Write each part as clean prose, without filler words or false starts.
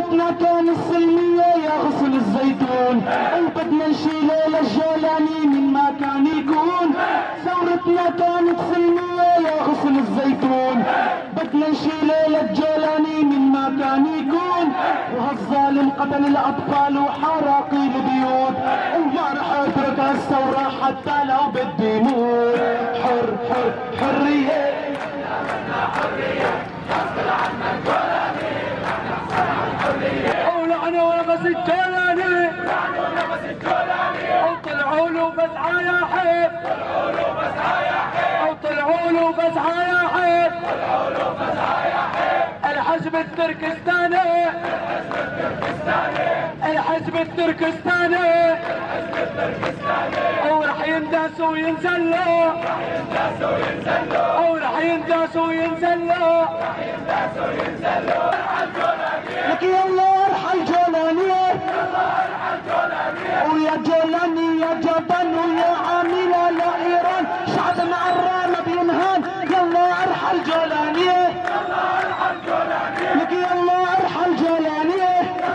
ثورتنا كانت سلمية يا غصن الزيتون، وبدنا نشيل للجولاني من ما كان يكون. ثورتنا كانت سلمية يا غصن الزيتون، بدنا نشيل للجولاني من ما كان يكون. وهالظالم قتل الأطفال وحرق البيوت، وما رح أترك هالثورة حتى لو بدي موت. حر حر حرية غصب عنا الجولاني، ولعنة ونفس الجولاني، وطلعوا له بسعى يا حيف، وطلعوا له بسعى يا حيف، الحزب التركستاني، الحزب التركستاني، ورح ينداس وينزلوا، ورح ينداس وينزلوا. لك يلا ارحل جولاني، ويا جولاني يا جبل ويا عاملة لإيران، شعبنا عرانة بينهان. يلا ارحل جولاني، لك يلا ارحل جولاني.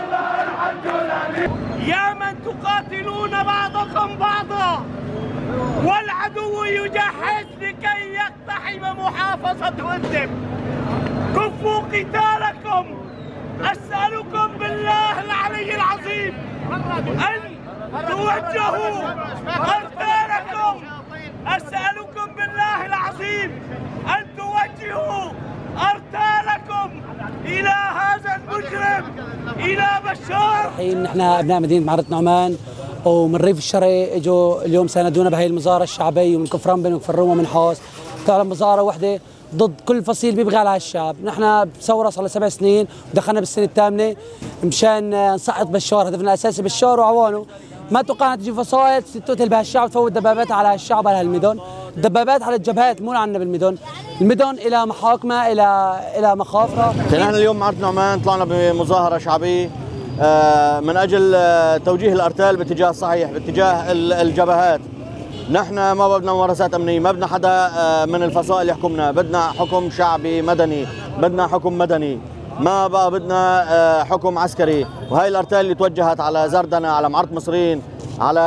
يا من تقاتلون بعضكم بعضا والعدو يجهز لكي يقتحم محافظة إدلب، كفوا قتالكم. أسألكم بالله العلي العظيم أن توجهوا أرسالكم، أسألكم بالله العظيم أن توجهوا أرسالكم إلى هذا المجرم، إلى بشار. الحين نحن أبناء مدينة معرة نعمان ومن ريف الشرقي اجوا اليوم ساندونا بهي المظاهرة الشعبية، ومن كفرنبن ومن الروم ومن حوص. فعلا مظاهرة وحدة ضد كل فصيل بيبغى على هالشعب. نحن بثورة صار لها 7 سنين ودخلنا بالسنة الثامنة مشان نسقط بشار. هدفنا الأساسي بشار وعوانه. ما توقعنا تجي فصائل تقتل بهالشعب، تفوت دبابات على هالشعب على هالمدن، دبابات على الجبهات مو عندنا بالمدن، المدن الى محاكمه الى مخافره. نحن اليوم معرة نعمان طلعنا بمظاهرة شعبية من اجل توجيه الارتال باتجاه الصحيح، باتجاه الجبهات. نحن ما بدنا ممارسات امنيه، ما بدنا حدا من الفصائل يحكمنا، بدنا حكم شعبي مدني، بدنا حكم مدني، ما بقى بدنا حكم عسكري. وهي الارتال اللي توجهت على زردنة، على معرة مصرين، على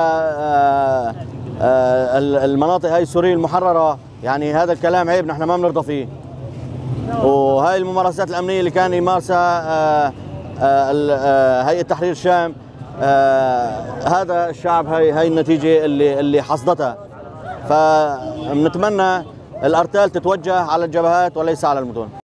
المناطق هاي السورية المحررة، يعني هذا الكلام عيب، نحن ما بنرضى فيه. وهاي الممارسات الامنيه اللي كان يمارسها هيئة تحرير الشام، هذا الشعب هاي النتيجة اللي حصدتها. فبنتمنى الارتال تتوجه على الجبهات وليس على المدن.